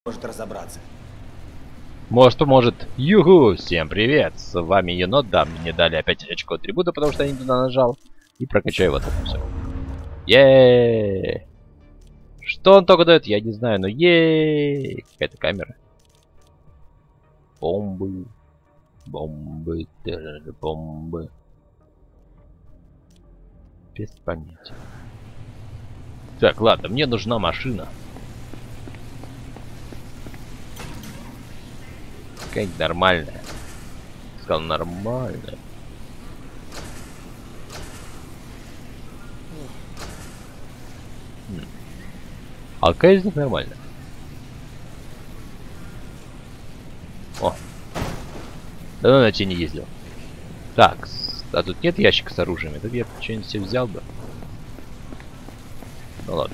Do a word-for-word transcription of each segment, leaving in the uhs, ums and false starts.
может разобраться. Может, поможет. Югу! Всем привет! С вами енот. Да, мне дали опять очко атрибута, потому что я не туда нажал. И прокачаю вот это все. Еее! Что он только дает, я не знаю, но еее! Какая-то камера. Бомбы. Бомбы. Бомбы. Без понятия. Так, ладно, мне нужна машина. Какая-нибудь нормальная. Сказал, нормальная. Хм. А какая из них нормальная? О. Давно на тебе не ездил. Так, а тут нет ящика с оружием. Тут я что-нибудь себе взял бы. Ну ладно.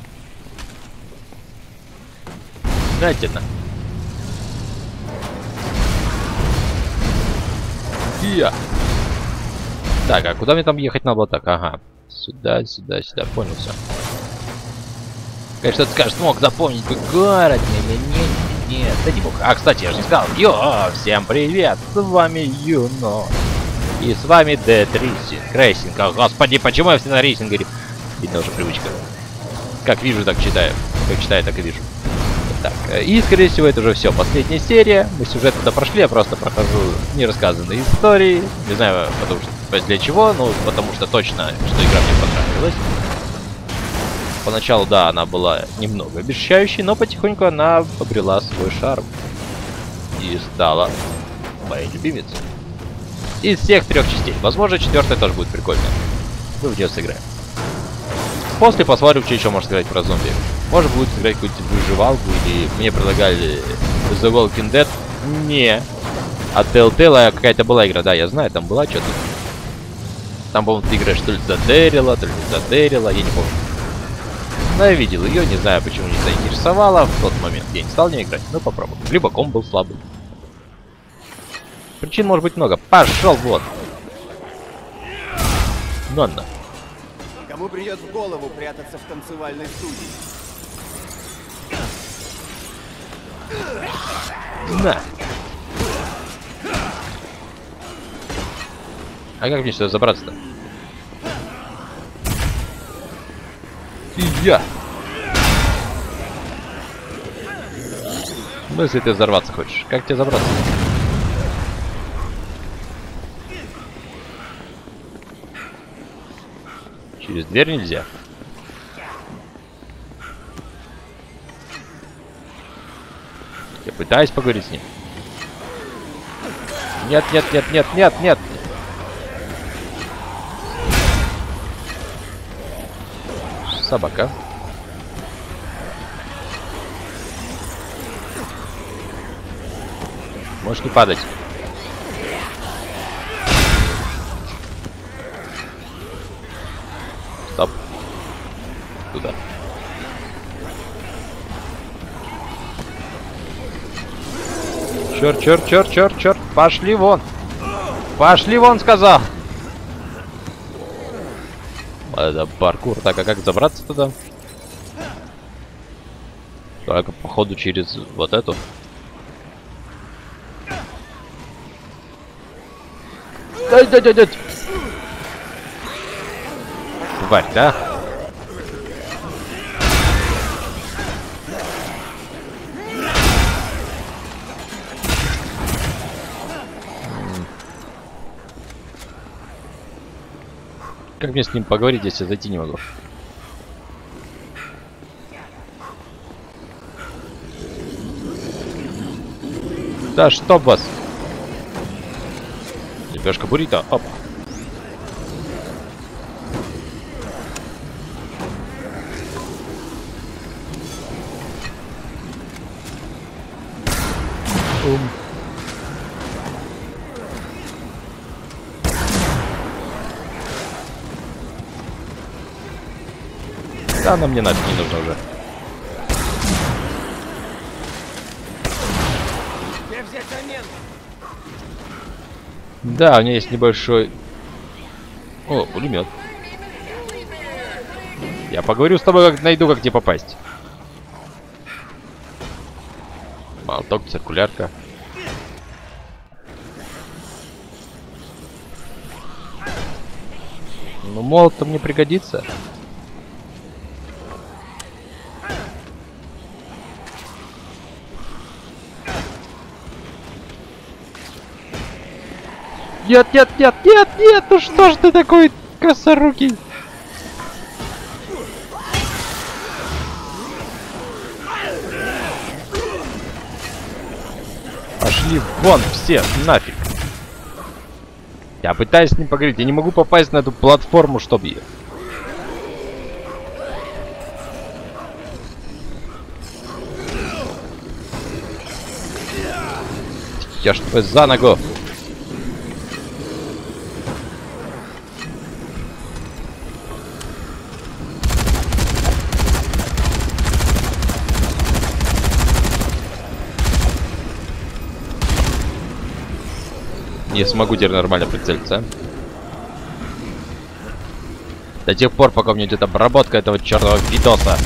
Дайте на. Я. Так, а куда мне там ехать надо было так? Ага. Сюда, сюда, сюда. Понял все. Конечно, ты скажешь, смог запомнить бы город. Не-не-не. Нет, да не мог. А, кстати, я же не сказал. Йо, всем привет. С вами Юно. И с вами Dead Racing. Рейсинг. О, господи, почему я всегда рейсинг говорю? Видно уже привычка. Как вижу, так читаю. Как читаю, так и вижу. Так, и, скорее всего, это уже все. Последняя серия. Мы сюжет туда прошли, я просто прохожу нерассказанные истории. Не знаю, потому что для чего, но потому что точно, что игра мне понравилась. Поначалу, да, она была немного обещающей, но потихоньку она обрела свой шарм. И стала моей любимицей. Из всех трех частей. Возможно, четвертая тоже будет прикольная. Мы в нее сыграем. После посмотрим, что еще можно сказать про зомби. Может, будет сыграть какую-то выживалку, или мне предлагали The Walking Dead. Не. От Telltale какая-то была игра, да, я знаю, там была что-то. Там, по-моему, ты играешь то ли за Дэрила, то ли за Дэрила, я не помню. Но я видел ее, не знаю, почему не заинтересовала. В тот момент я не стал в нее играть, но попробуем. Либо комп был слабый. Причин может быть много. Пошел вот. Ну, на. Кому придет в голову прятаться в танцевальной студии? На. А как мне сюда забраться-то? И я. Ну, если ты взорваться хочешь, как тебе забраться? Через дверь нельзя. Я пытаюсь поговорить с ним. Нет, нет, нет, нет, нет, нет. Собака. Можешь не падать. Стоп. Туда. Черт, черт, черт, черт, черт. Пошли вон. Пошли вон, сказал. Это паркур. Так, а как забраться туда? Только, походу, через вот эту. Дай, дай, дай, дай. Тварь, да? Как мне с ним поговорить, если я зайти не могу? Да, чтоб вас! Лепешка буррито, опа! Ум. Да, она мне нафиг не нужна уже. Да, у меня есть небольшой... О, пулемет. Я поговорю с тобой, как найду, как тебе попасть. Молоток, циркулярка. Ну, молот-то мне пригодится. Нет, нет, нет, нет, нет, ну что ж ты такой косорукий? Пошли вон все, нафиг. Я пытаюсь с ним поговорить, я не могу попасть на эту платформу, чтобы ее. Я ж тебя за ногу. Не смогу теперь нормально прицелиться. До тех пор, пока у меня идет обработка этого черного видоса.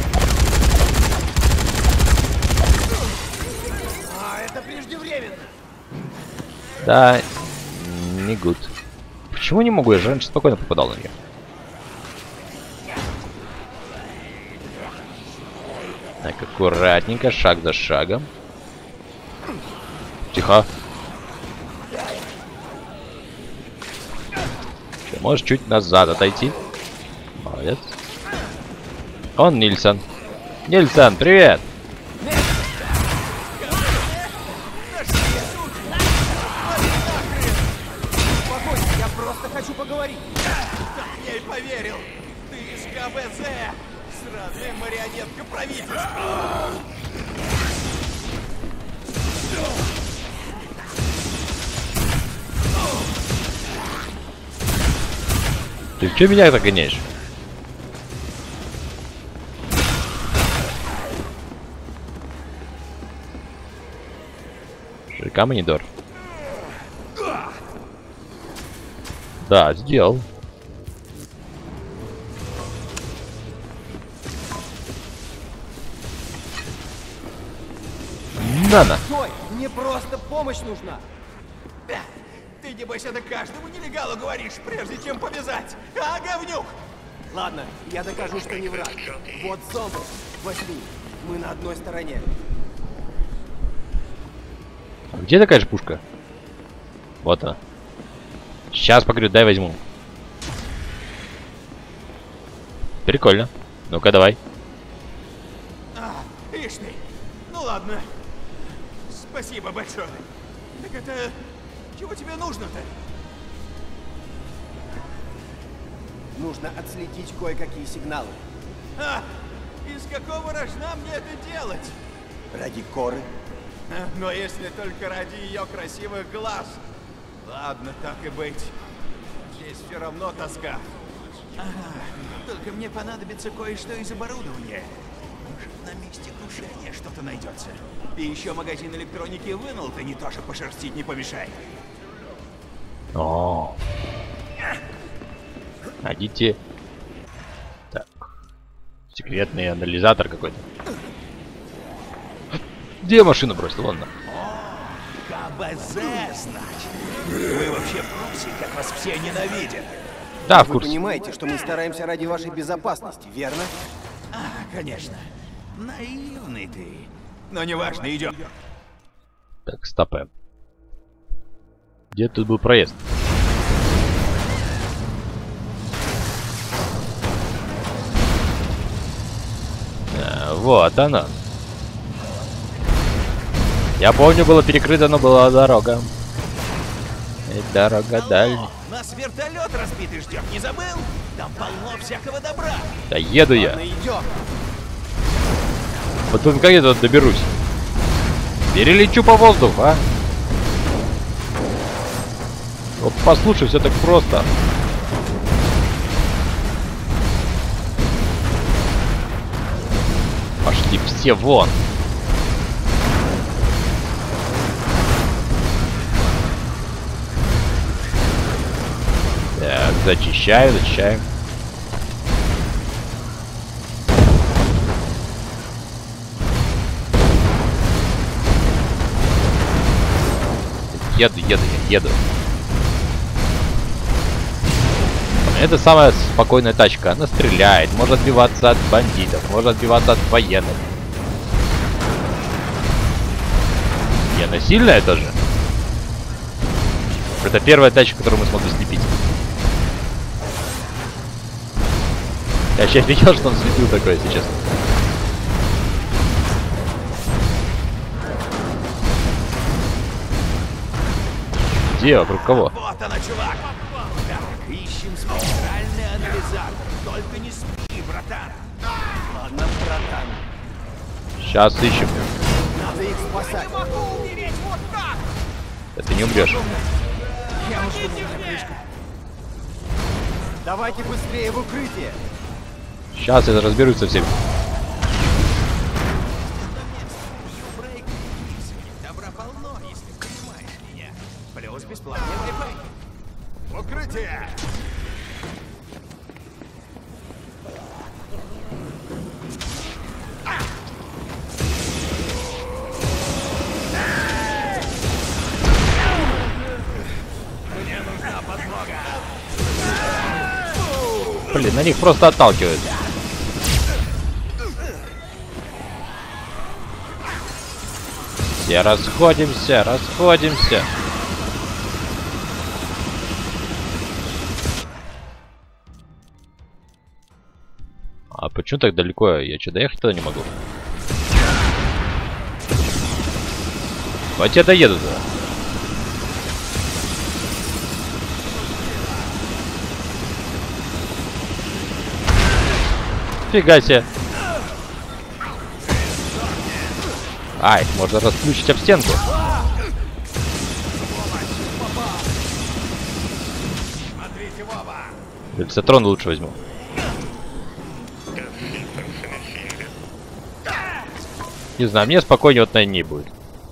А, это преждевременно. Да, не гуд. Почему не могу? Я же раньше спокойно попадал на нее. Так, аккуратненько, шаг за шагом. Тихо. Че, можешь чуть назад отойти? Молодец. Он Нильсон. Нильсон, привет! Спокойно, я просто хочу поговорить. Так я и поверил. Ты из ка бэ зэ. Сраная марионетка правительства. Ты что меня так гоняешь? ЖК монитор. Да, сделал. На-на. Стой, мне просто помощь нужна. Ты, небось, это каждому нелегалу говоришь, прежде чем повязать. А, говнюк? Ладно, я докажу, что не враг. Вот зомбы. Возьми. Мы на одной стороне. Где такая же пушка? Вот она. Сейчас поговорю, дай возьму. Прикольно. Ну-ка, давай. А, ишь ты. Ну ладно. Спасибо большое. Так это... Чего тебе нужно-то? Нужно отследить кое-какие сигналы. А, из какого рожна мне это делать? Ради Коры. А, но если только ради ее красивых глаз. Ладно, так и быть. Здесь все равно тоска. Ага, только мне понадобится кое-что из оборудования. Может, на месте крушения что-то найдется. И еще магазин электроники вынул, ты не тоже пошерстить не помешает. О. Найдите. Так. Секретный анализатор какой-то. Где машину бросил? Ладно. ка бэ зэ, значит. Вы вообще в курсе, как вас все ненавидят? Да, в Вы курсе. понимаете, что мы стараемся ради вашей безопасности, верно? А, конечно. Наивный ты. Но неважно, идем. Так, стопэ. Где тут был проезд? А, вот она. Я помню, было перекрыто, но была дорога. И дорога дальняя. Нас вертолет разбитый ждет, не забыл? Там полно всякого добра. Да еду я. Ладно, идем. Потом как я туда доберусь? Перелечу по воздуху, а? Вот послушай, все так просто. Пошли все вон. Так, зачищаю, зачищаю. еду, я еду. Это самая спокойная тачка. Она стреляет, может отбиваться от бандитов, может отбиваться от военных. И она сильная тоже. Это первая тачка, которую мы смогли слепить. Я сейчас видел, что он слепил такое, если честно. Где? Вокруг кого? Вот она, чувак. Так, ищем специальный анализатор. Только не спи, братан. Ладно, братан. Сейчас ищем. Надо их спасать. Могу умереть вот так. Да ты не умрешь. Я уж слишком. Давайте быстрее в укрытие. Сейчас я разберусь со всеми. Добра полно, если понимаешь меня. Плюс бесплатный Wi-Fi. Укрытие! Мне нужна подмога. Блин, на них просто отталкивают. Все расходимся, расходимся. А почему так далеко? Я что, доехать туда не могу? Вот я доеду туда. Фига себе. Ай, можно расплющить об стенку. Рельсотрон лучше возьму. Не знаю, мне спокойнее вот на ней будет.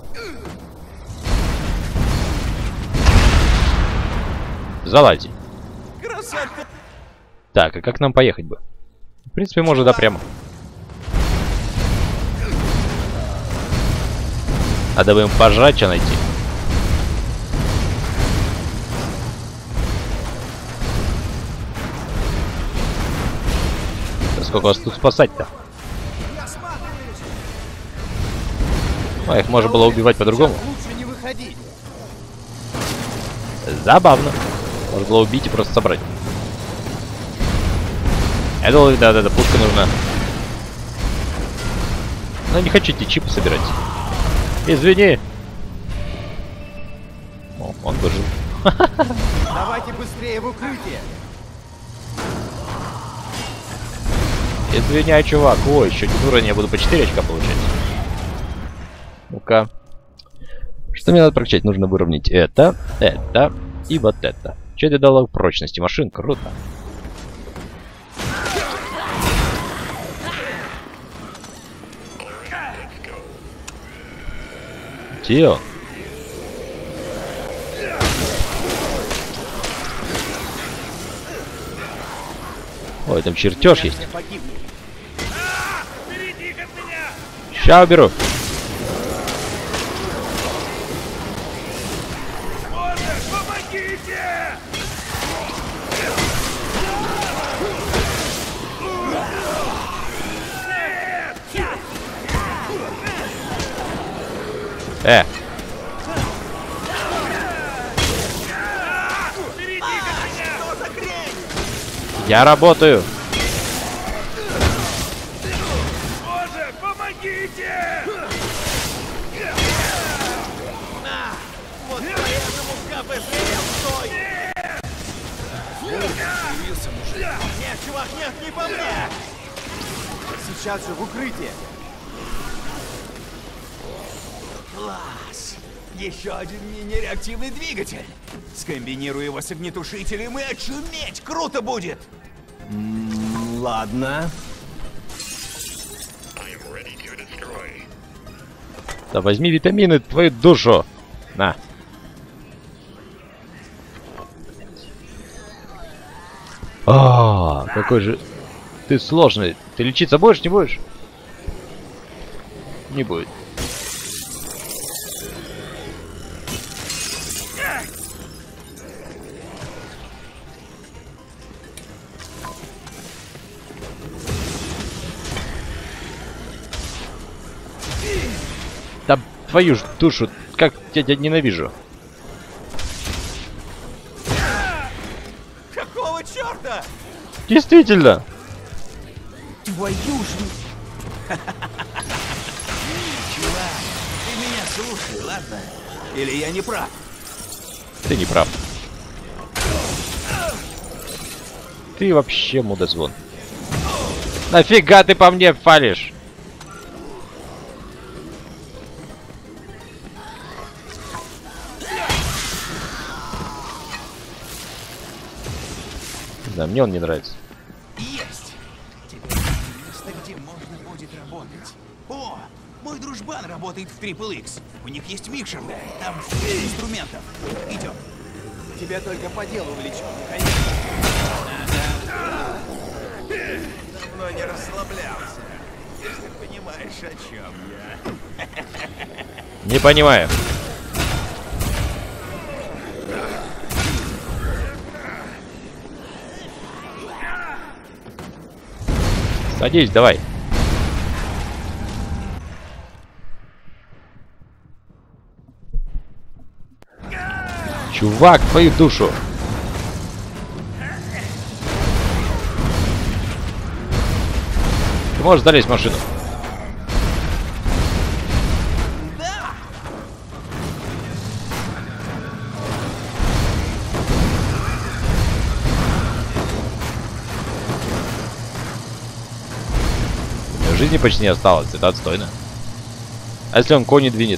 Залази. Красота! Так, а как нам поехать бы? В принципе, можно, да, прямо. Надо бы им пожрать, что найти. Да сколько вас тут спасать-то? А, их можно было убивать по-другому. Лучше не выходить. Забавно. Можно было убить и просто собрать. Это, да-да-да, пушка нужна. Но не хочу эти чипы собирать. Извини. О, он выжил. Давайте быстрее в укрытие. Извиняй, чувак. Ой, еще один уровень, я буду по четыре очка получать. Ну-ка. Что мне надо прокачать? Нужно выровнять это, это и вот это. Что это дало прочности машин? Круто. Где он? Ой, там чертеж есть. Ща уберу. Э. Я работаю. Боже, помогите! На! Вот поэтому в КПЗ стой! Появился мужик. Нет, чувак, нет, не по мне! Сейчас же в укрытие. Класс! Еще один мини-реактивный двигатель. Скомбинирую его с огнетушителем и очуметь! Круто будет! М, ладно. Да возьми витамины, твою душу. На. А, какой же ты сложный. Ты лечиться будешь, не будешь? Не будет. твою ж душу, как я тебя ненавижу. Какого черта? Действительно. Твою ж... Чувак, ты меня слушай, ладно? Или я не прав? Ты не прав. Ты вообще мудозвон. Нафига ты по мне фалишь? Да, мне он не нравится. Есть! Теперь место, где можно будет работать. О, мой дружбан работает в Трипл Икс. У них есть микшерная, там куча инструментов. Идем. Тебя только по делу влечет, конечно. Давно не расслаблялся. Если понимаешь, о чем я. Не понимаю. Садись, давай. Чувак, твою душу. Ты можешь залезть в машину? Да! Жизни почти не осталось, это отстойно. А если он кони двинет?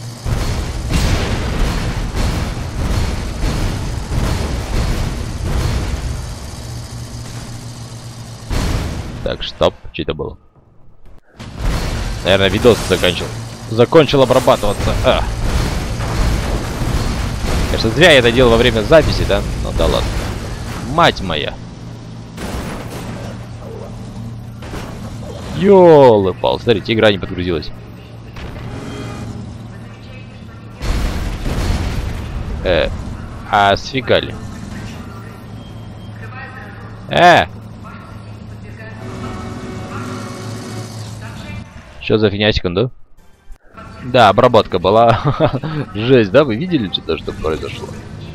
Так, стоп, что это было? Наверное, видос закончил. Закончил обрабатываться. А. Конечно, зря я это делал во время записи, да? Ну да ладно. Мать моя. Ёлы-пал, смотрите, игра не подгрузилась. Э, а сфигали. Э! Что за фигня, секунду? Да, обработка была. Жесть, да? Вы видели что-то, что произошло?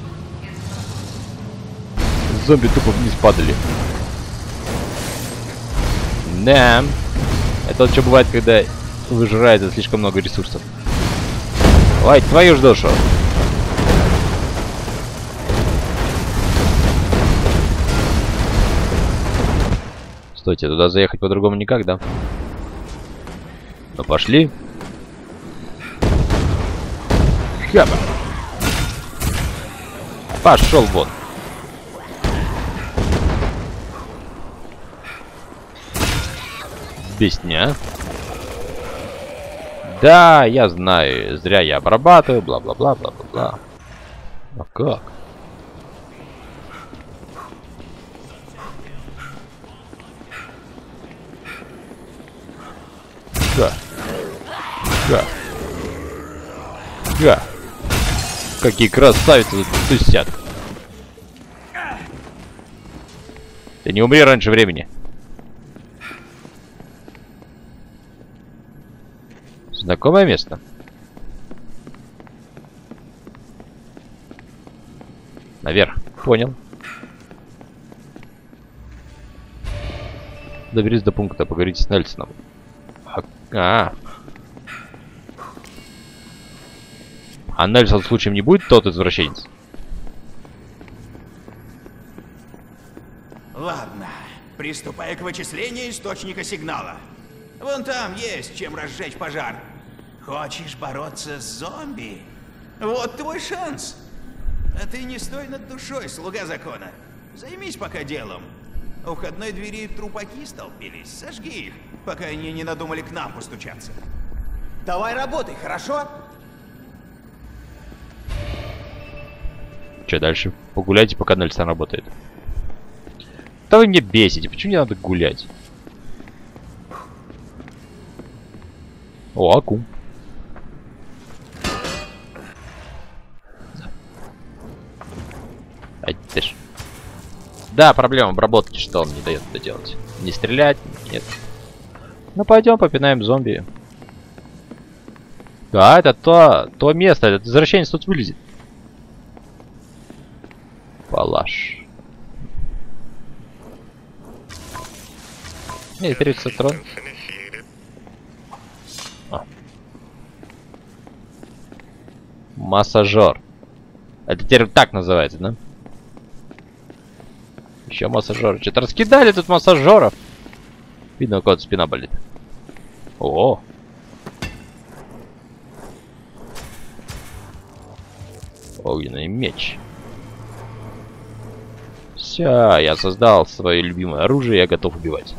Зомби тупо вниз падали. Да. Это вот что бывает, когда выжирается слишком много ресурсов. Ой, твою ж душу. Стойте, туда заехать по-другому никак, да? Ну пошли. Хапа. Пошел вон. Песня. Да, я знаю. Зря я обрабатываю. Бла-бла-бла, бла-бла-бла. А как? Да. Да. Да. Какие красавицы тут тусят. Ты не умри раньше времени. Знакомое место. Наверх. Понял. Доберись до пункта, поговорите с Нельсоном. А, а. а Нельсон случаем не будет тот извращенец? Ладно, приступай к вычислению источника сигнала. Вон там есть чем разжечь пожар. Хочешь бороться с зомби? Вот твой шанс. А ты не стой над душой, слуга закона. Займись пока делом. У входной двери трупаки столпились. Сожги их, пока они не надумали к нам постучаться. Давай работай, хорошо? Че дальше? Погуляйте, пока Нельсон работает. Да вы мне бесите, почему мне надо гулять? О, акум. Ай, ты ж. Да, проблема обработки, что он не дает это делать. Не стрелять, нет. Ну пойдем попинаем зомби. Да, это то, то место, этот извращенец тут вылезет. Палаш. Не, тридцать трон. А. Массажер. Это теперь так называется, да? Еще массажер. Что-то раскидали тут массажеров. Видно, у кого-то спина болит. О. Огненный меч. Все, я создал свое любимое оружие, я готов убивать.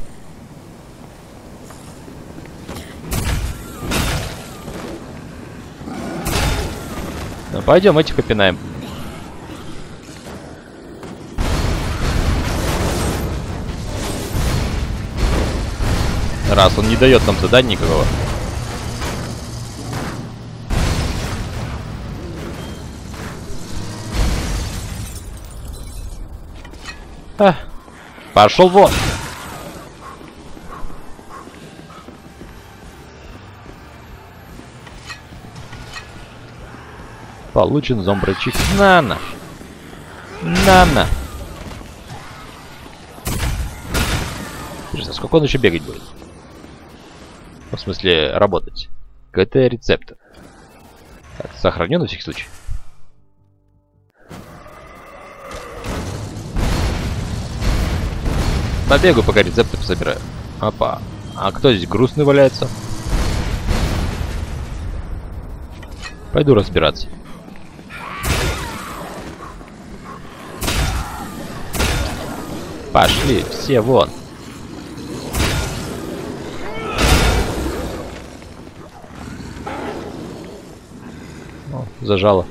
Ну, пойдем этих опинаем. Раз он не дает нам задания никакого. А, пошел вон. Получен зомбрачик. На-на. На-на. Интересно, сколько он еще бегать будет? В смысле, работать. КТ рецепты. Так, сохраню на всякий случай. Побегу, пока рецепты пособираю. Опа. А кто здесь грустный валяется? Пойду разбираться. Пошли, все вон. О, зажало.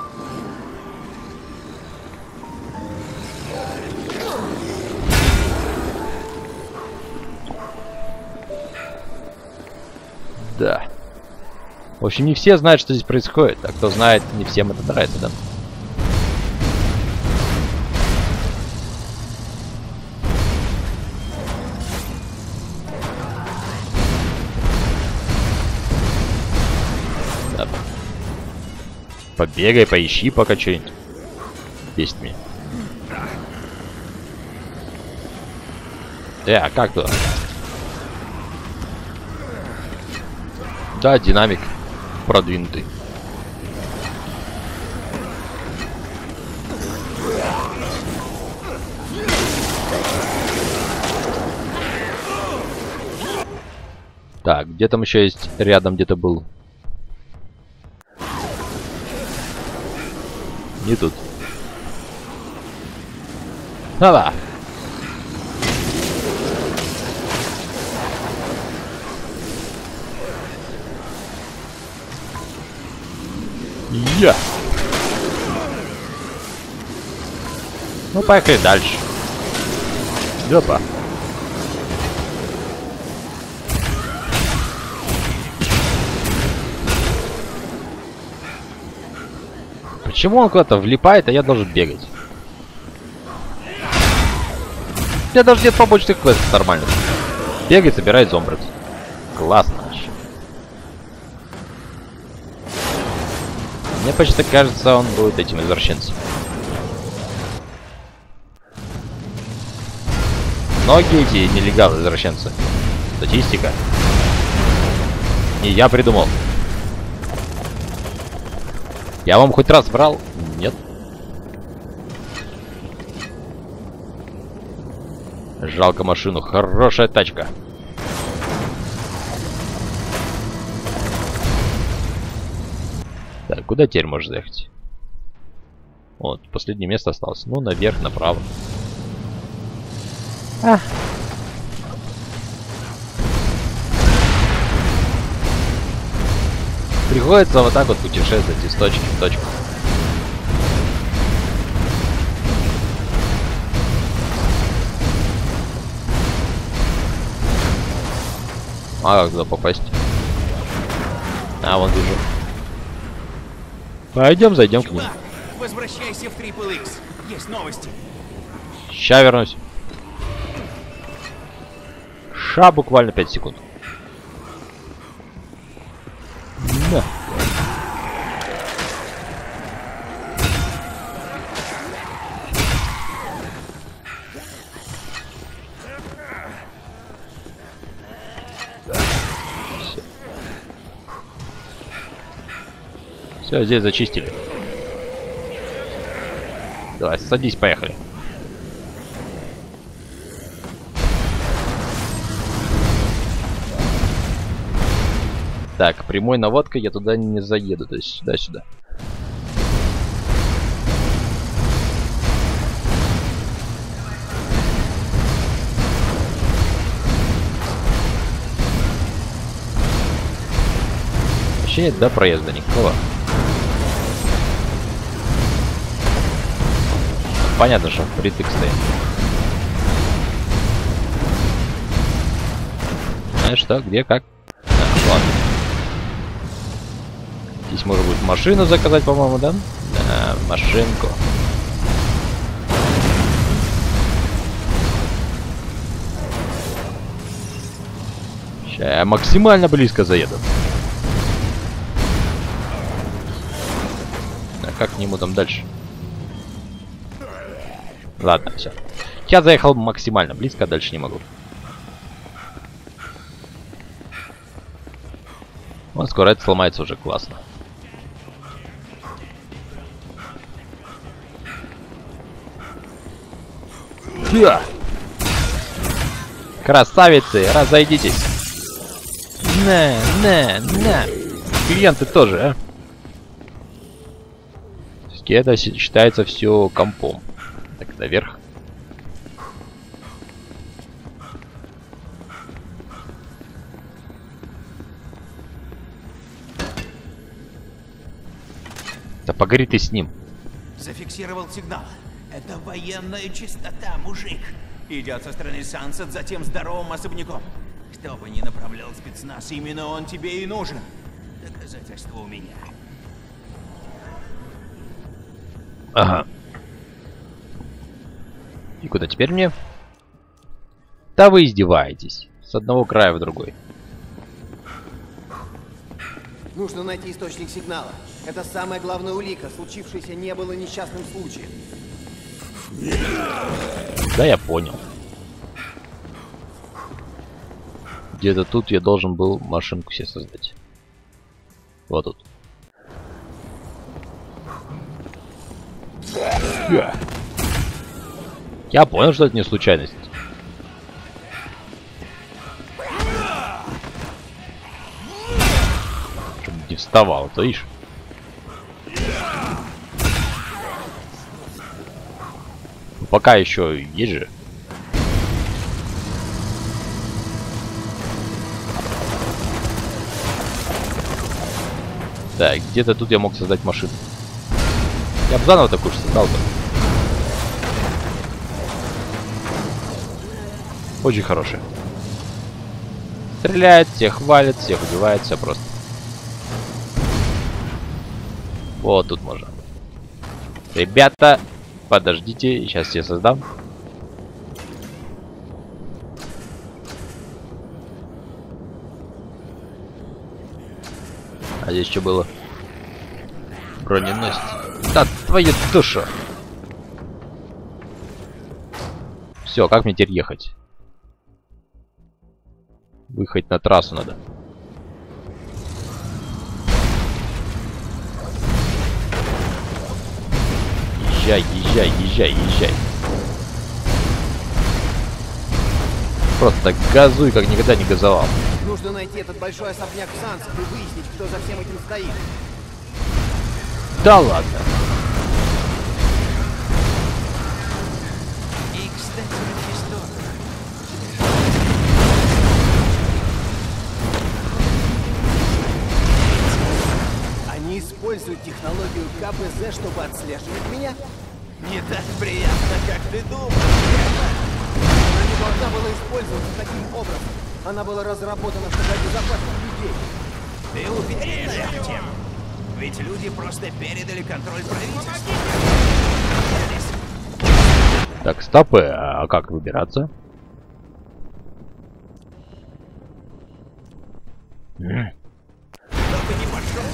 Да. В общем, не все знают, что здесь происходит, а кто знает, не всем это нравится, да? Да. Побегай, поищи пока что-нибудь. Бесит меня. Э, а как то? Да, динамик продвинутый. Так, где там еще есть? Рядом где-то был. Не тут. Да-да. Я. Ну, поехали дальше. Опа. Почему он куда-то влипает, а я должен бегать? У меня даже нет побочных квестов нормально. Бегай, собирай зомбрец. Классно. Мне почти кажется, он будет этим извращенцем. Многие эти нелегалы извращенцы. Статистика. Не я придумал. Я вам хоть раз врал? Нет. Жалко машину. Хорошая тачка. Так, куда теперь можно заехать? Вот, последнее место осталось. Ну, наверх, направо. А. Приходится вот так вот путешествовать из точки в точку. А как туда попасть? А, вон вижу. Пойдем, зайдем к ним. Возвращайся в Трипл Икс. Есть новости. Ща вернусь. Ша, буквально пять секунд. Да. Все, здесь зачистили. Давай, садись, поехали. Так, прямой наводкой я туда не заеду, то есть сюда-сюда. Вообще нет, да, проезда никакого. Понятно, что впритык стоит. Знаешь что, где, как? А, ладно. Здесь можно будет машину заказать, по-моему, да? Да, машинку. Сейчас я максимально близко заеду. А как к нему там дальше? Ладно, все. Я заехал максимально близко, а дальше не могу. Вот скоро это сломается уже, классно. Да. Красавицы, разойдитесь. На, на, на. Клиенты тоже, а? Это считается все компом. Так, наверх. Да погори ты с ним. Зафиксировал сигнал. Это военная чистота, мужик. Идет со стороны Сансет, затем здоровым особняком. Кто бы ни направлял спецназ, именно он тебе и нужен. Доказательства у меня. Ага. И куда теперь мне? Да вы издеваетесь. С одного края в другой. Нужно найти источник сигнала. Это самая главная улика. Случившееся не было несчастным случаем. Да, я понял. Где-то тут я должен был машинку себе создать. Вот тут. Я понял, что это не случайность. Чтобы не вставал, то видишь? Пока еще есть же. Так, где-то тут я мог создать машину. Я бы заново такую же создал бы. Очень хорошая. Стреляет, всех валит, всех убивает, все просто. Вот тут можно. Ребята, подождите, сейчас я создам. А здесь что было? Броненосец. Да твою душу. Все, как мне теперь ехать? Выехать на трассу надо. Езжай, езжай, езжай, езжай. Просто газуй, как никогда не газовал. Нужно найти этот большой особняк в Сансет и выяснить, кто за всем этим стоит. Да ладно. И, кстати, Мефистофель. Они используют технологию ка пэ зэ, чтобы отслеживать меня? Не так приятно, как ты думаешь. Она не должна была использоваться таким образом. Она была разработана, чтобы обезопасить людей. Ты уверен в этом? Ведь люди просто передали контроль правительству. Так, стопы, а как выбираться? Кто бы ни пошел,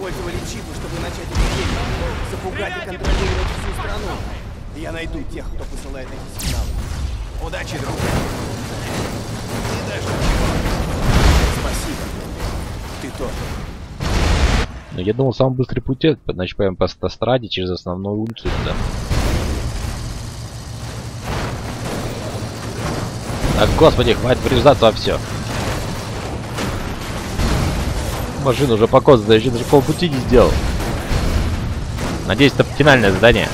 использовали чипы, чтобы начать эпидемию, запугать и контролировать всю страну. Я найду тех, кто посылает эти сигналы. Удачи, друг. И даже... Спасибо. Ты тоже. Ну, я думал, самый быстрый путь это, значит, поем по автостраде через основную улицу туда. Так, господи, хватит врезаться во все. Машина уже покоцана, я еще даже полпути не сделал. Надеюсь, это финальное задание.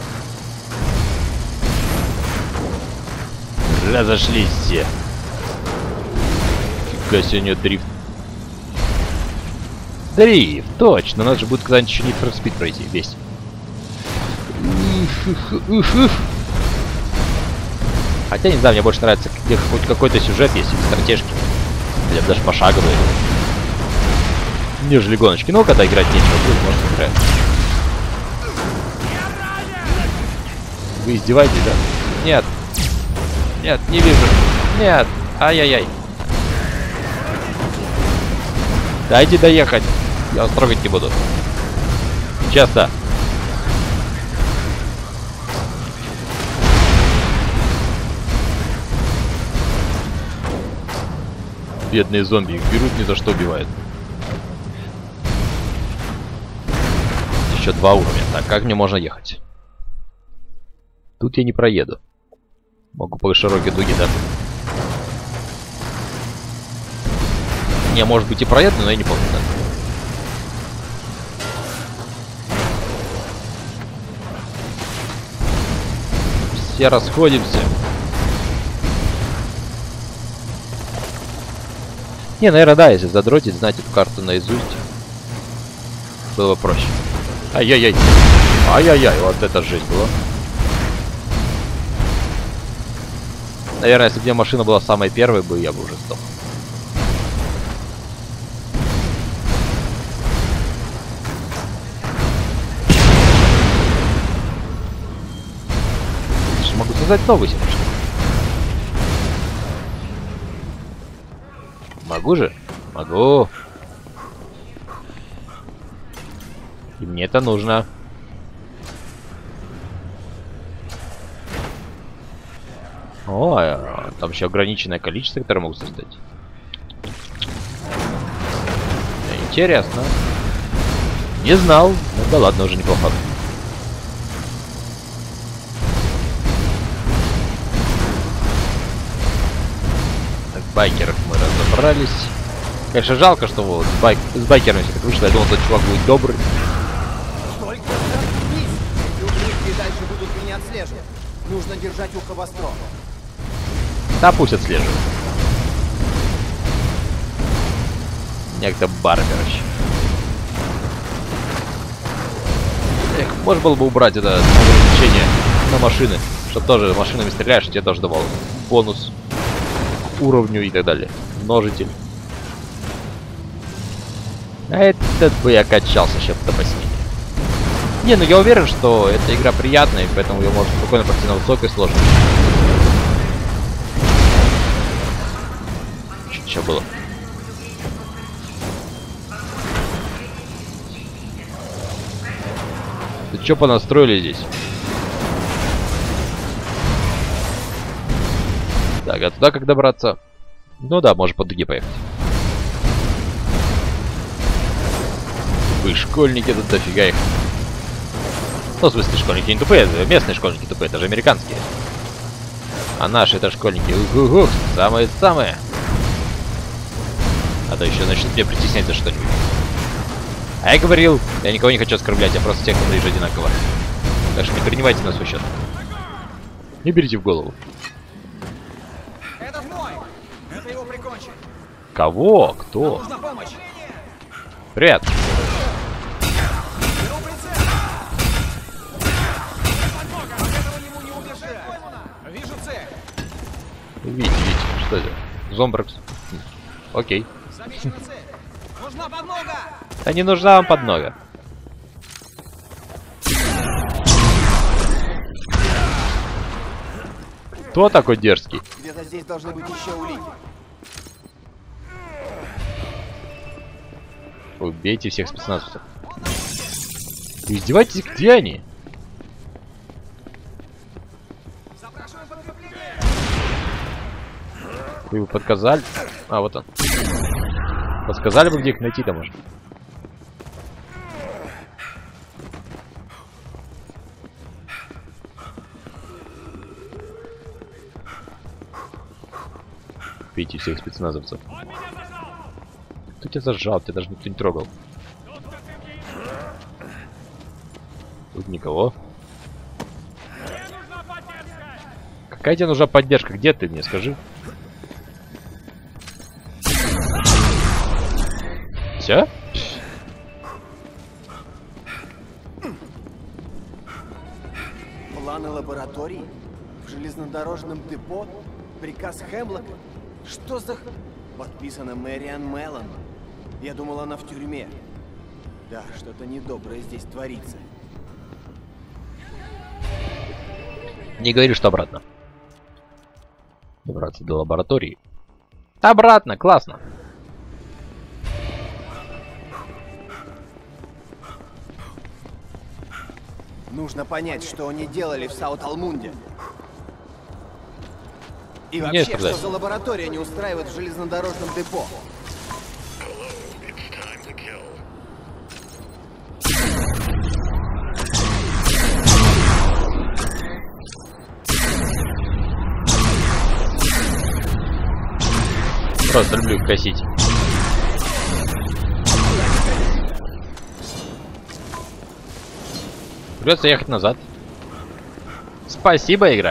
Разошлись все. Фига себе, у нее дрифт. Дрифт, точно, надо же будет когда-нибудь еще Need for Speed пройти весь. Хотя, не знаю, мне больше нравится, где хоть какой-то сюжет есть, или стратежки. Или даже пошаговые. Нежели гоночки. Ну, когда играть нечего будет, может играть. Вы издеваетесь, да? Нет. Нет, не вижу. Нет. Ай-яй-яй. Дайте доехать. Я вас трогать не буду. Часто. Бедные зомби, их берут, ни за что убивают. Еще два уровня. Так, как мне можно ехать? Тут я не проеду. Могу по широкой дуге, да? Не, может быть и проеду, но я не помню, да? Все расходимся. Не, наверное, да, если задротить, знать эту карту наизусть, было бы проще. Ай-яй-яй. Ай-яй-яй, вот это жесть была. Наверное, если бы у меня машина была самой первой, бы я бы уже сдох. Могу создать новую себе машину. Могу же? Могу. И мне это нужно. О, а там еще ограниченное количество, которое могу создать. Интересно. Не знал. Ну да ладно, уже неплохо. Так, байкеров мы разобрались. Конечно, жалко, что вот с, байк... с байкерами все так вышло. Я думал, тот чувак будет добрый. Только вниз. Ублюдки дальше будут меня отслеживать. Нужно держать ухо востро. Да пусть отслеживают. Некто Барберыч. Эх, можно было бы убрать это ограничение на машины. Чтобы тоже машинами стреляешь, и тебе тоже давал бонус к уровню и так далее. Множитель. А этот бы я качался сейчас до восьми. Не, ну я уверен, что эта игра приятная, и поэтому ее можно спокойно пройти на высокой сложности. Что было? Ты что понастроили здесь? Так, а туда как добраться? Ну да, можно по дуге поехать. Вы школьники, тут дофига их. Ну, в смысле, школьники не тупые, местные школьники тупые, это же американские. А наши это школьники, ух-ух-ух, самые-самые. А то еще начнут меня притеснять за что-нибудь. А я говорил, я никого не хочу оскорблять, я просто всех выгляжу одинаково. Так что не принимайте на свой счет. Не берите в голову. Это мой! Это его прикончи! Кого? Кто? Нужна помощь! Привет! Вижу цель! Видите, видите, что это? Зомбрекс. Окей. Замечена цель! Нужна подмога! Да не нужна вам поднога. Кто такой дерзкий? Где-то здесь должны быть еще улики. Убейте всех спецназовцев. Вы издеваетесь, где они? Вы бы подсказали? А, вот он. Подсказали бы, где их найти-то, может? Пейте всех спецназовцев. Кто тебя зажал? Тебя даже никто не трогал. Тут никого. Какая тебе нужна поддержка? Где ты мне, скажи? Все? Планы лабораторий? В железнодорожном депо? Приказ Хемлока? Что за... х- Подписано Мэриан Меллон. Я думал, она в тюрьме. Да, что-то недоброе здесь творится. Не говори, что обратно. Добраться до лаборатории. Обратно, классно. Нужно понять, что они делали в Саут-Алмунде. И Не вообще, страдай. что за лаборатория не устраивает в железнодорожном депо? Просто люблю их косить. Придется ехать назад. Спасибо, игра.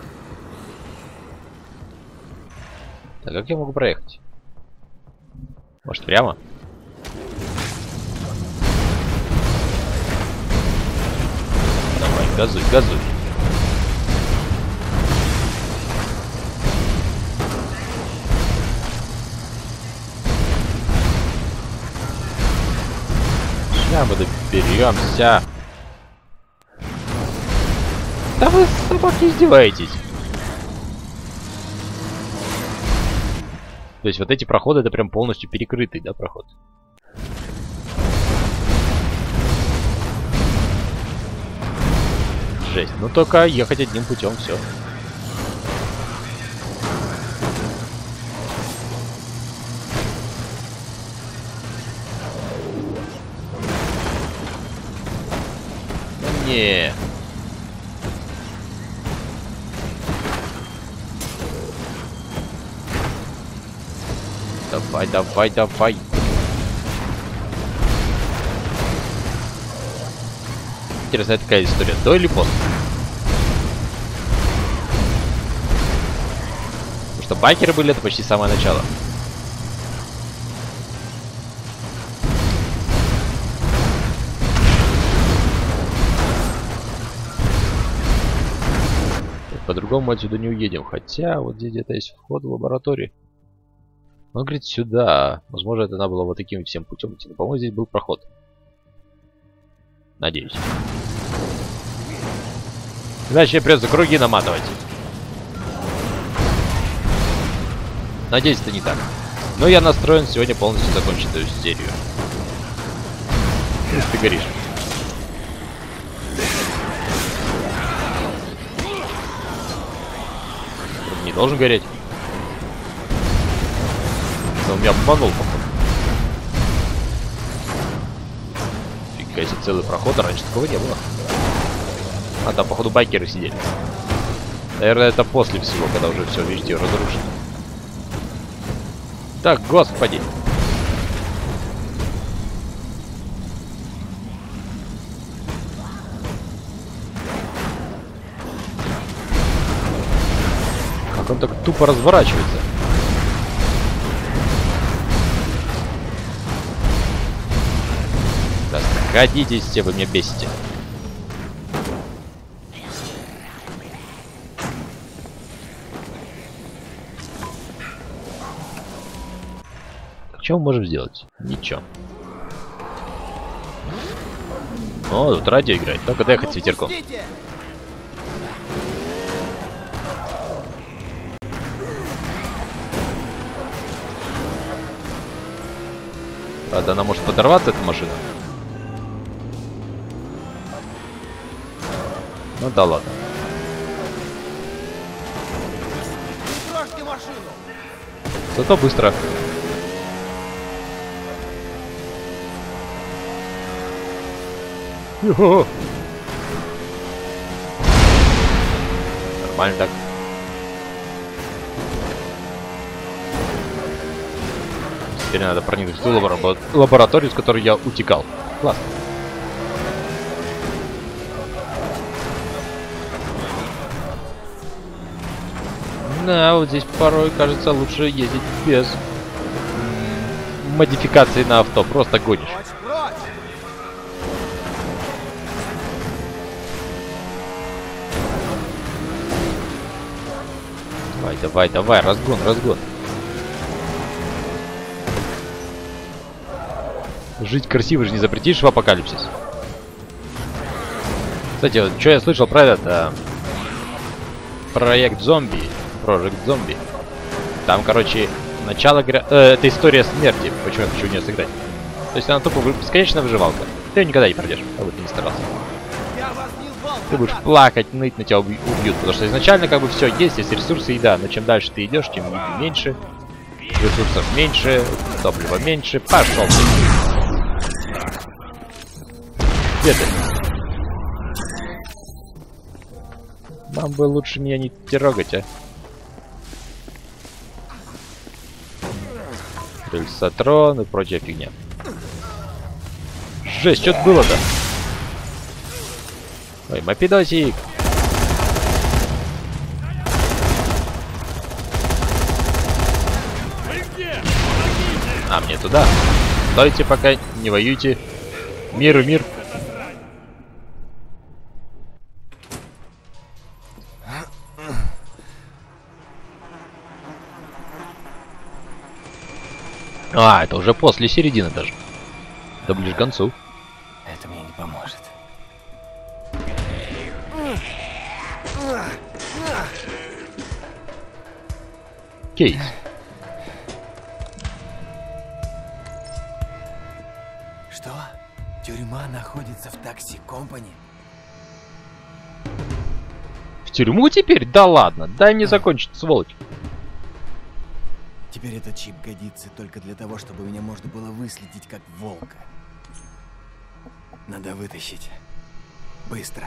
Так, как я могу проехать? Может, прямо? Давай, газуй, газуй. Сейчас мы доберемся. Да вы, собаки, издеваетесь. То есть вот эти проходы, это прям полностью перекрытый, да, проход? Жесть. Ну только ехать одним путем, все. Не. Давай, давай, давай. Интересно, это какая история? До или после? Потому что байкеры были, это почти самое начало. По-другому мы отсюда не уедем. Хотя вот здесь где-то есть вход в лабораторию. Он говорит сюда. Возможно, это надо было вот таким всем путем идти. Но, по-моему, здесь был проход. Надеюсь. Иначе придется круги наматывать. Надеюсь, это не так. Но я настроен сегодня полностью закончить эту серию. Ты горишь. Не должен гореть. Он меня обманул, походу. Фига себе, целый проход, а раньше такого не было. А там, походу, байкеры сидели. Наверное, это после всего, когда уже все везде разрушено. Так, господи. Как он так тупо разворачивается. Расходитесь, все вы меня бесите. Что мы можем сделать? Ничего. О, тут радио играет. Только доехать с ветерком. Правда, она может подорваться, эта машина. Ну да ладно. Трожьте машину! Зато быстро. Йо-хо! Нормально так. Теперь надо проникнуть в ту лабора- лабораторию, с которой я утекал. Классно. Да, вот здесь порой, кажется, лучше ездить без м, модификации на авто. Просто гонишь. Прочь, прочь! Давай, давай, давай, разгон, разгон. Жить красиво же не запретишь в апокалипсис. Кстати, вот что я слышал про этот а, проект зомби, Project Zombie. Там, короче, начало игры, э, это история смерти. Почему я хочу в нее сыграть? То есть она тупо бесконечная выживалка. Ты ее никогда не пройдешь, а вот ты не старался. Я вас не звал! Ты будешь плакать, ныть, на тебя убь- убьют. Потому что изначально как бы все есть, есть ресурсы и еда. Но чем дальше ты идешь, тем еды меньше. Ресурсов меньше, топлива меньше. Пошел ты. Где ты? Нам бы лучше меня не трогать, а. Рельсотрон и прочая фигня. Жесть, что-то было-то? Ой, мопедосик! А, мне туда. Стойте пока, не воюйте. Мир и мир. А, это уже после середины даже. Да ближе к концу. Это мне не поможет. Кейс. Что? Тюрьма находится в такси компани? В тюрьму теперь? Да ладно, дай мне закончить, сволочь. Теперь этот чип годится только для того, чтобы меня можно было выследить как волка. Надо вытащить. Быстро.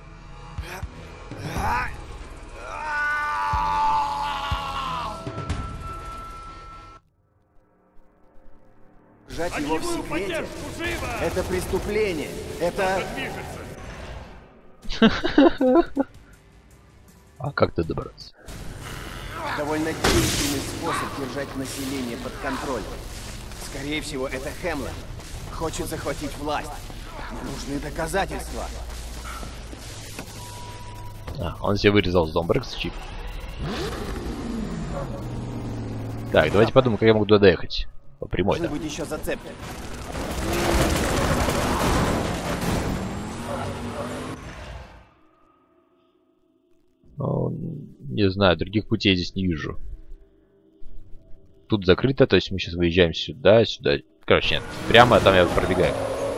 Держать его в секрете — это преступление. Это... А как ты добраться? довольно действенный способ держать население под контролем. Скорее всего, это Хэмлок. Хочет захватить власть. Мне нужны доказательства. А, он себе вырезал Зомбрекс чип. Так, давайте подумаем, как я могу туда доехать. По прямой, да. Должны быть еще зацепки. Ну, не знаю, других путей здесь не вижу. Тут закрыто, то есть мы сейчас выезжаем сюда, сюда. Короче, нет, прямо, а там я пробегаю.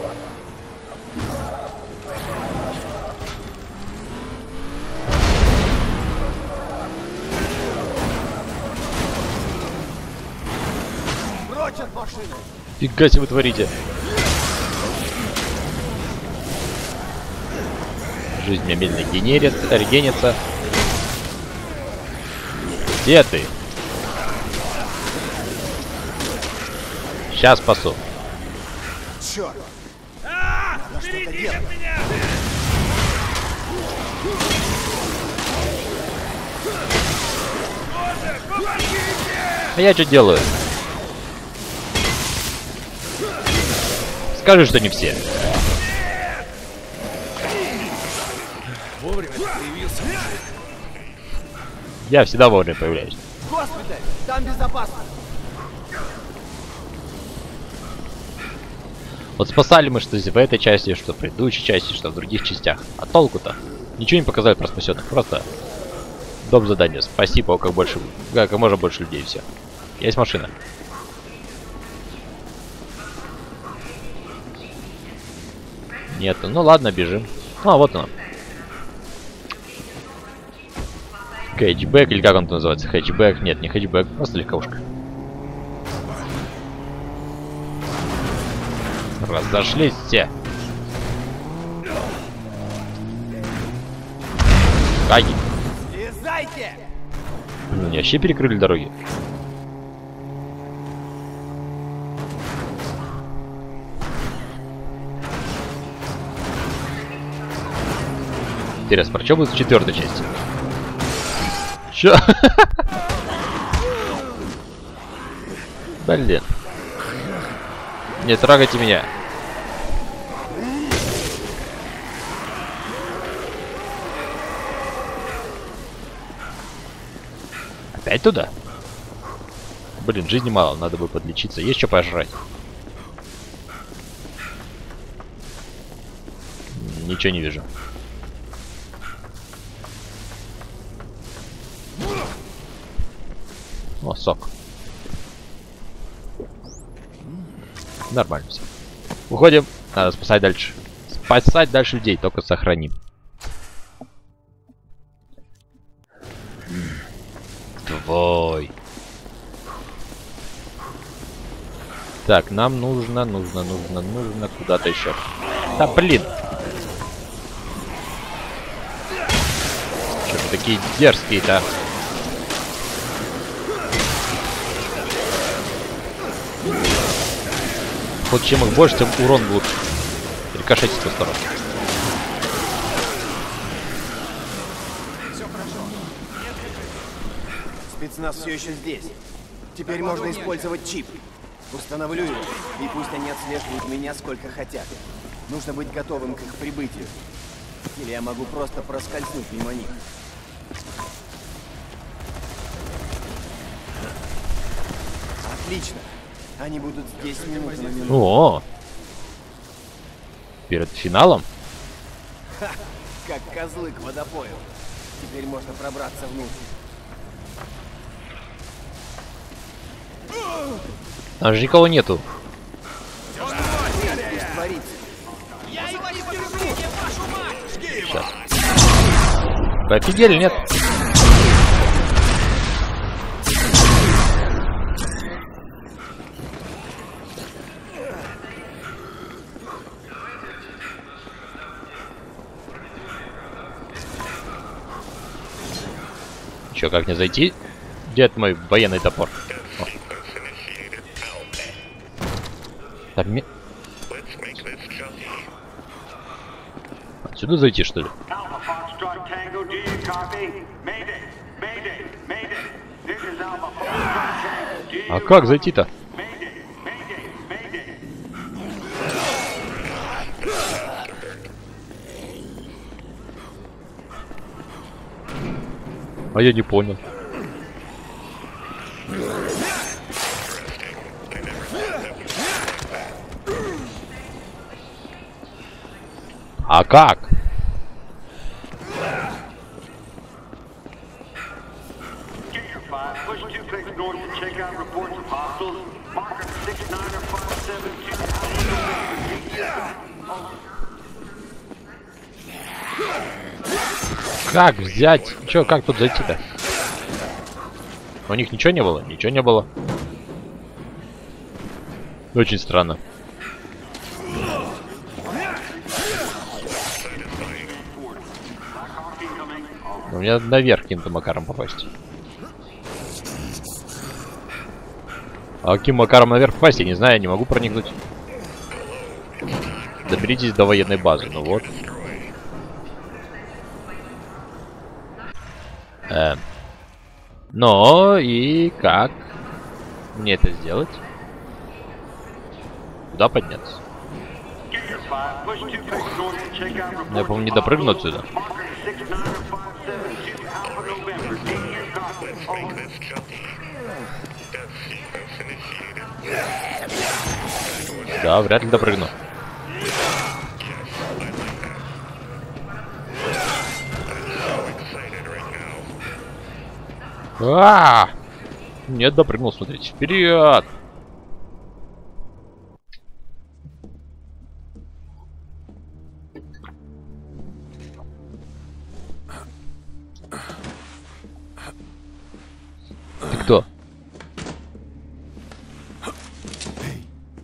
Прочь от машины! Фига себе вы творите. Жизнь меня медленно генерится, регенится. Где ты? Сейчас спасу. Черт! Надо что-то делать. А я что делаю? Скажи, что не все. Вовремя появился. Я всегда вовремя появляюсь. Госпиталь! Там безопасно! Вот спасали мы что в этой части, что в предыдущей части, что в других частях. А толку-то? Ничего не показали про спасенных. Просто доп. Задание. Спаси по как больше, как можно больше людей, все. Есть машина. Нету. Ну ладно, бежим. А, вот она. Хэтчбэк, или как он там называется? Хэтчбэк? Нет, не хэтчбэк, просто легковушка. Разошлись все. Каги. Слезайте! Ну, они вообще перекрыли дороги. Интересно, про что будет в четвертой части? Чё? Блин. Не трогайте меня. Опять туда? Блин, жизни мало, надо бы подлечиться. Есть что пожрать? Ничего не вижу. О, сок. Нормально все. Уходим. Надо спасать дальше. Спасать дальше людей, только сохраним. Твой. Так, нам нужно, нужно, нужно, нужно куда-то еще. Да блин. Что вы такие дерзкие-то? Вот чем их больше, тем урон будет рикошетить в ту сторону. Спецназ все еще здесь. Теперь можно использовать чип. Установлю его, и пусть они отслеживают меня сколько хотят. Нужно быть готовым к их прибытию. Или я могу просто проскользнуть мимо них. Отлично. Они будут здесь минуту на минуту. О! Перед финалом? Ха, как козлы к водопою. Теперь можно пробраться внутрь. Там же никого нету. Я его не подержу, вашу мать! Сейчас. Вы офигели, нет? Чё, как мне зайти? Где это мой военный топор? О. Так, мне... Отсюда зайти, что ли? А как зайти-то? А я не понял. А как? Как взять? Чё, как тут зайти-то? У них ничего не было? Ничего не было. Очень странно. У меня наверх каким-то макаром попасть. А каким макаром наверх попасть, я не знаю, я не могу проникнуть. Доберитесь до военной базы, ну вот. Э. Ну и как мне это сделать? Куда подняться? Я, по-моему, не допрыгну отсюда. Да, вряд ли допрыгну. А-а-а! Нет, допрыгнул, смотрите. Вперед!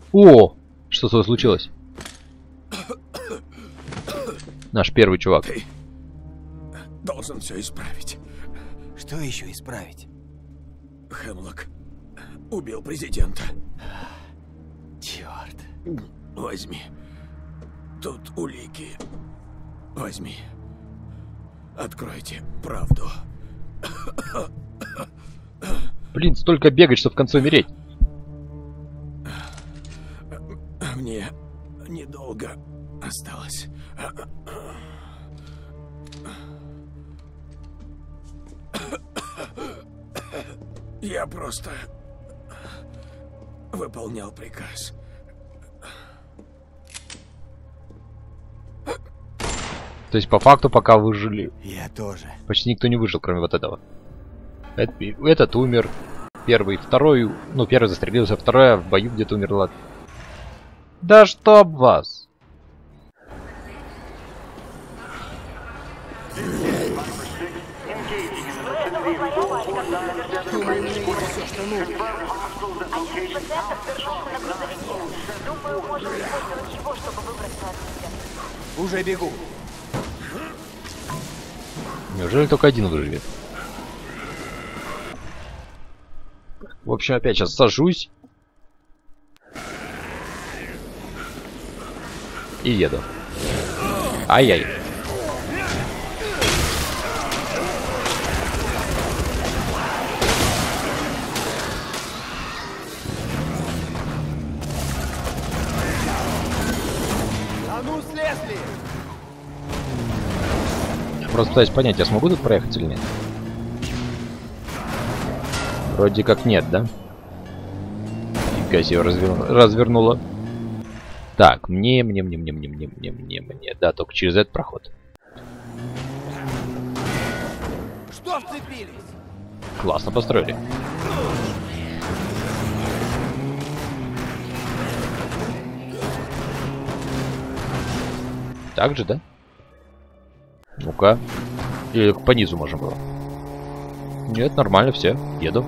О! Что случилось? Наш первый чувак. Ты должен все исправить. Что еще исправить? Хемлок убил президента. Черт. Возьми. Тут улики. Возьми. Откройте правду. Блин, столько бегать, чтобы в конце умереть. Мне недолго осталось. Я просто выполнял приказ. То есть, по факту, пока выжили, Я тоже. почти никто не выжил, кроме вот этого. Этот умер. Первый, второй, ну, первый застрелился, вторая в бою где-то умерла. Да чтоб вас! Уже бегу. Неужели только один выживет? В общем, опять сейчас сажусь. И еду. Ай-яй. А ну, слезли! Я просто пытаюсь понять, я смогу тут проехать или нет? Вроде как нет, да? Фига себе развер... развернула. Так, мне, мне, мне, мне, мне, мне, мне, мне, мне. Да, только через этот проход. Что вцепились? Классно построили. Так же, да? Ну-ка. Или по низу можно было? Нет, нормально, все. Еду.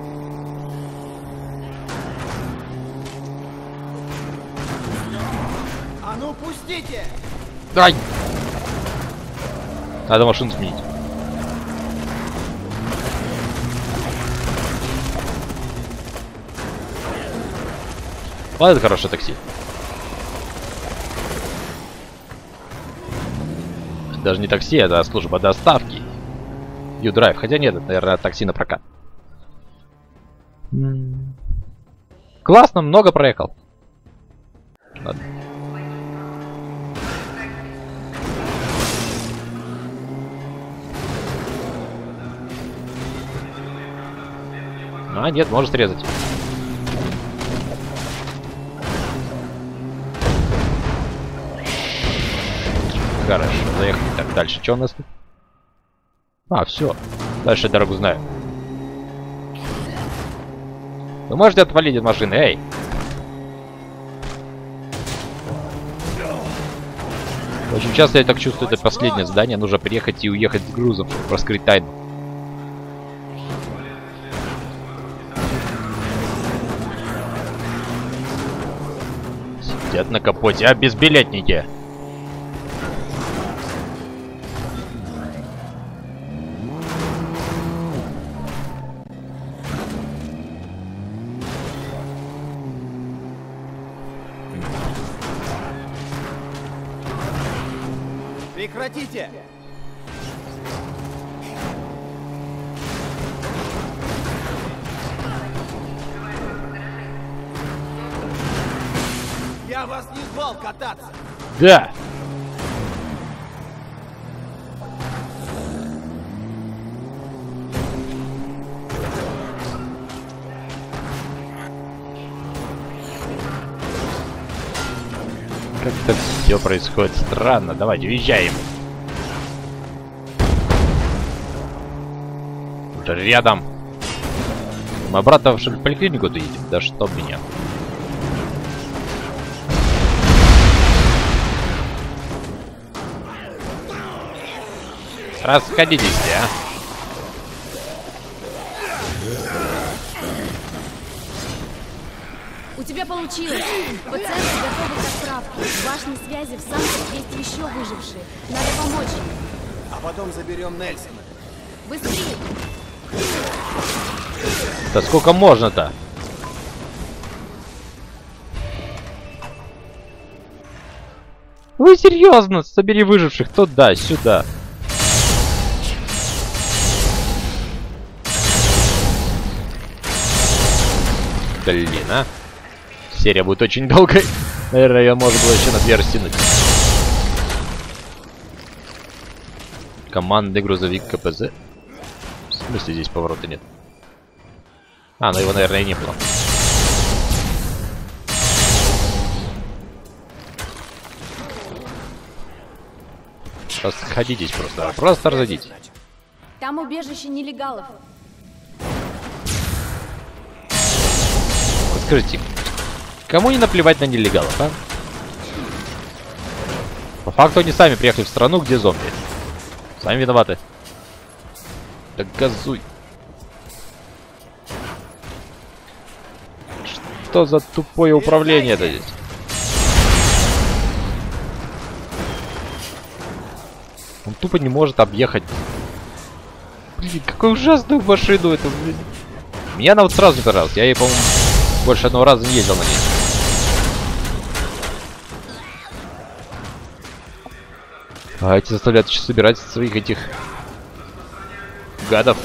А ну, пустите! Дай! Надо машину сменить. Вот это хорошее такси. Даже не такси, это служба доставки. Юдрайв. Хотя нет, это, наверное, такси на прокат. М-м. Классно, много проехал. Ладно. А, нет, может срезать. Хорошо, заехали. Так, дальше. Что у нас тут? А, все. Дальше дорогу знаю. Вы можете отвалить от машины, эй! Очень часто я так чувствую, это последнее задание. Нужно приехать и уехать с грузом, чтобы раскрыть тайну. Сидят на капоте, а безбилетники. Прекратите! Я вас не звал кататься! Да! Как-то все происходит странно. Давайте, уезжаем. Уже рядом. Мы обратно в поликлинику доедем. Да что меня. Расходитесь, а. У тебя получилось. Пациенты готовы к отправке. В башне связи в Санках есть еще выжившие. Надо помочь им. А потом заберем Нельсона. Быстрее! Да сколько можно-то? Вы серьезно? Собери выживших туда-сюда. Блин, а? Серия будет очень долгой. Наверное, ее можно было еще на две растянуть. Командный грузовик КПЗ. В смысле здесь поворота нет? А, ну его, наверное, и не было. Расходитесь просто. Просто разойдитесь. Там убежище нелегалов. Вот скажите, кому не наплевать на нелегалов, а? По факту они сами приехали в страну, где зомби. Сами виноваты. Да газуй. Что за тупое управление это здесь? Он тупо не может объехать. Блин, какую ужасную машину эту, блин. Мне она вот сразу не понравилась. Я ей, по-моему, больше одного раза не ездил на ней. А эти заставляют еще собирать своих этих гадов.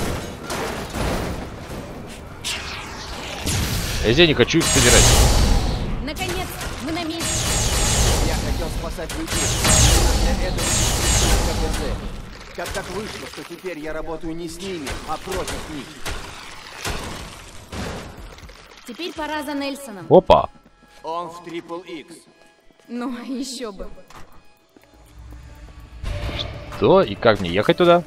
Я не хочу их собирать. Наконец, мы на месте. Я хотел спасать людей. Для этого КПЗ. Как так вышло, что теперь я работаю не с ними, а против них? Теперь пора за Нельсоном. Опа. Он в Трипл Икс. Ну, еще бы. Что? И как мне ехать туда?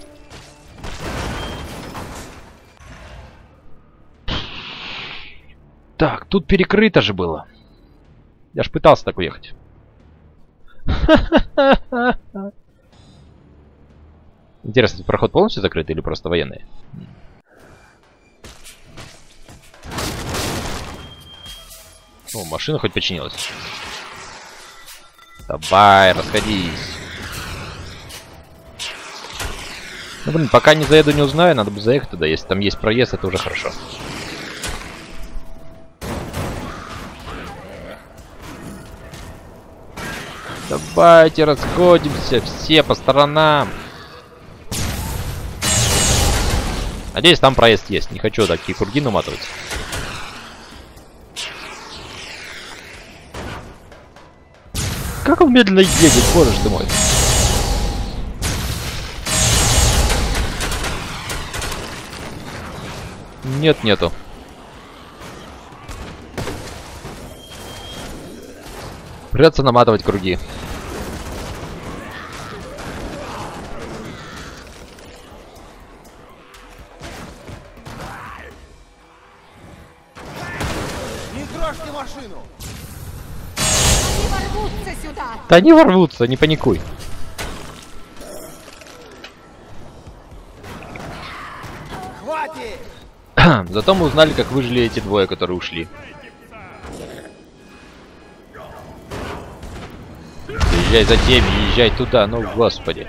Так, тут перекрыто же было. Я ж пытался так уехать. Интересно, проход полностью закрыт или просто военные? О, машина хоть починилась. Давай, расходись. Ну, блин, пока не заеду, не узнаю, надо бы заехать туда. Если там есть проезд, это уже хорошо. Давайте расходимся все по сторонам. Надеюсь, там проезд есть. Не хочу такие круги наматывать. Как он медленно едет, боже ты мой. Нет, нету. Придется наматывать круги. Не трожьте машину! Они ворвутся сюда! Да не ворвутся, не паникуй. Хватит! Зато мы узнали, как выжили эти двое, которые ушли. Езжай за теми, езжай туда, ну господи.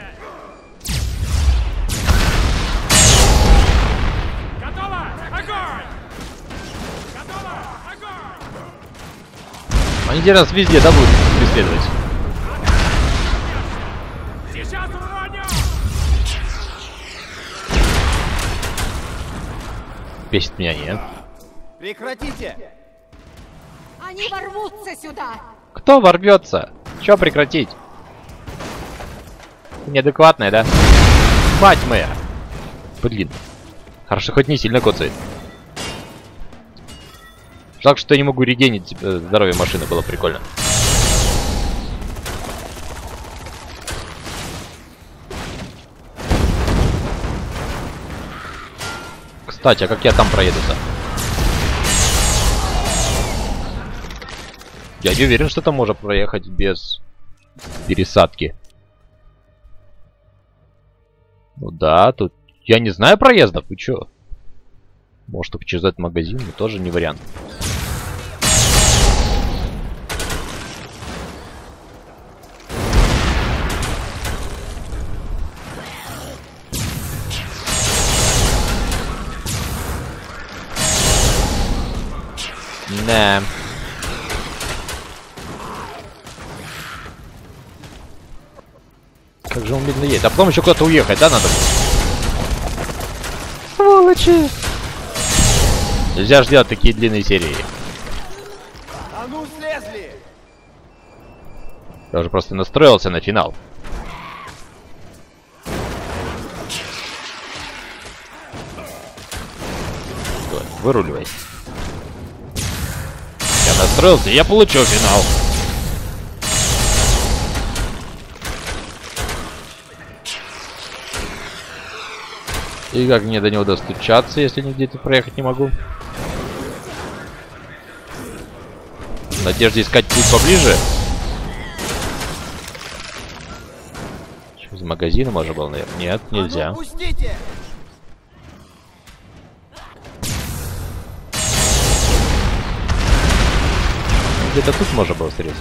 Готово! Огонь! Готово! Огонь! Они теперь нас везде, да, будут преследовать? Сейчас уроню! Бесит меня, нет? Прекратите! Они ворвутся сюда! Кто ворвется? Чё прекратить? Неадекватная, да? Мать моя! Блин. Хорошо, хоть не сильно коцает. Жалко, что я не могу регенить э, здоровье машины, было прикольно. Кстати, а как я там проеду-то? Я не уверен, что там можно проехать без пересадки. Ну да, тут... Я не знаю проездов, вы чё? Может, только через этот магазин, но тоже не вариант. Да. Как же он медленно едет. А потом еще куда-то уехать, да, надо? Сволочи! Нельзя же делать такие длинные серии. А ну, слезли! Я уже просто настроился на финал. Стой, выруливай. Я настроился, я получу финал. И как мне до него достучаться, если нигде тут проехать не могу? В надежде искать путь поближе. Из магазина можно было, наверное. Нет, нельзя. А ну, пустите! Где-то тут можно было срезать.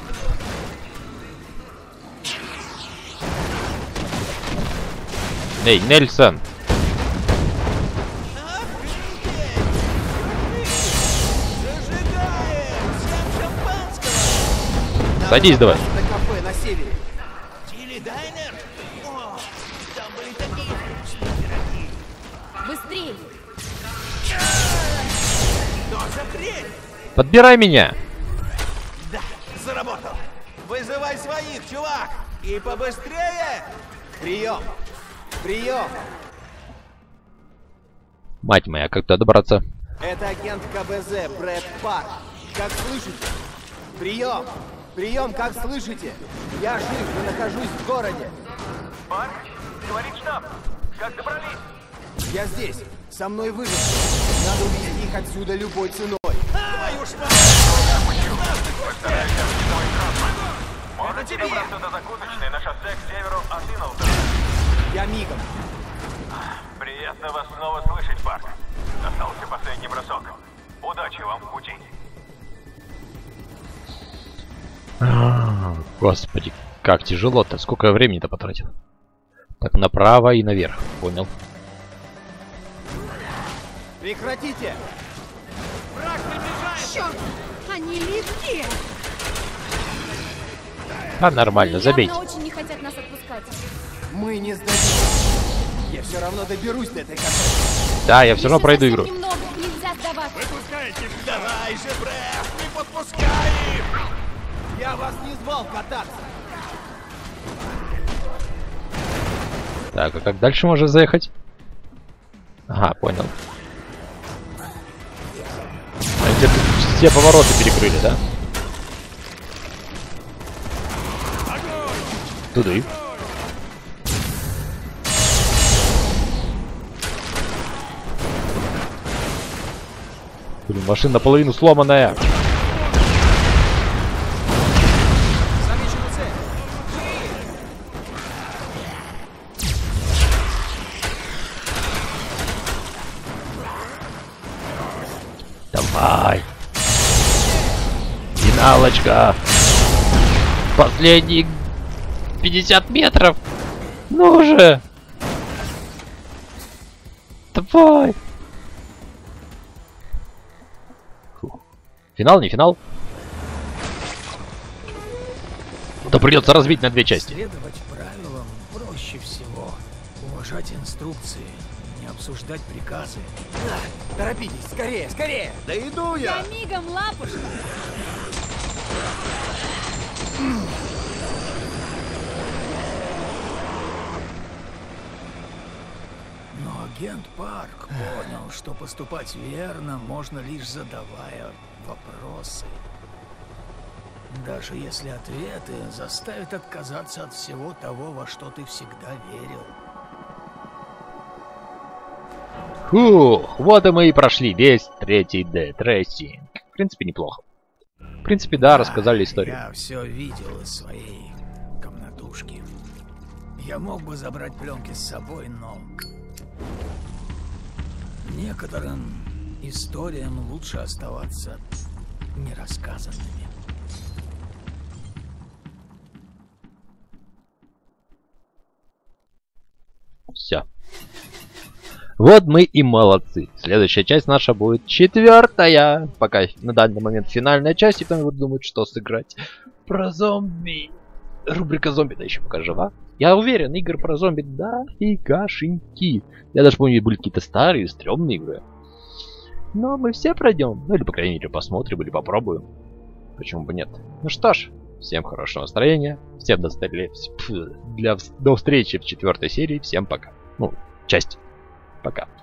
Эй, Нельсон! Садись давай. На кафе на севере. Чили Дайнер? О, там были такие вкусные пироги. Быстрей! Что за хрень? Подбирай меня! Да, заработал. Вызывай своих, чувак. И побыстрее. Прием! Прием! Мать моя, как туда добраться? Это агент КБЗ Брэд Парк. Как слышите? Прием! Прием, как слышите? Я жив и нахожусь в городе. Парк, говорит штаб. Как добрались? Я здесь. Со мной выжившие. Надо увезти их отсюда любой ценой. Твою ж мать! Можете добраться до закусочной на шоссе к северу от Инолтона. Я мигом. Приятно вас снова слышать, Парк. Остался последний бросок. Удачи вам в пути. Господи, как тяжело-то. Сколько я времени-то потратил. Так, направо и наверх. Понял. Прекратите! Враг приближается! Черт! Они легкие! А, нормально, забейте. Явно очень не хотят нас отпускать. Мы не сдадимся. Я все равно доберусь до этой кафе. Да, я все равно Еще пройду совсем игру. немного, нельзя сдаваться. Выпускайте! Давай же, Брэд, не подпускай их! Я вас не звал кататься. Так, а как дальше можно заехать? Ага, понял. А где-то все повороты перекрыли, да? Туда. Блин, машина наполовину сломанная. Замечена цель. Давай. Финалочка. Последние пятьдесят метров. Ну же. Давай. Фух. Финал, не финал? То придется разбить на две части. Следовать правилам проще всего. Уважать инструкции, не обсуждать приказы. Да, торопитесь, скорее, скорее. Да иду я! Я мигом, лапушка! Но агент Парк понял, что поступать верно можно лишь задавая вопросы. Даже если ответы заставят отказаться от всего того, во что ты всегда верил. Фух, вот и мы и прошли весь третий Dead Racing. В принципе, неплохо. В принципе, да, рассказали историю. Я все видел из своей комнатушки. Я мог бы забрать пленки с собой, но некоторым историям лучше оставаться нерассказанными. Все. Вот мы и молодцы. Следующая часть наша будет четвертая. Пока на данный момент финальная часть, и потом буду думать, что сыграть. Про зомби. Рубрика зомби-то еще пока жива. Я уверен, игр про зомби дофигашеньки. Я даже помню, были какие-то старые, стрёмные игры. Но мы все пройдем. Ну или, по крайней мере, посмотрим или попробуем. Почему бы нет? Ну что ж, всем хорошего настроения. Всем до, для, до встречи в четвертой серии. Всем пока. Ну, часть. Пока.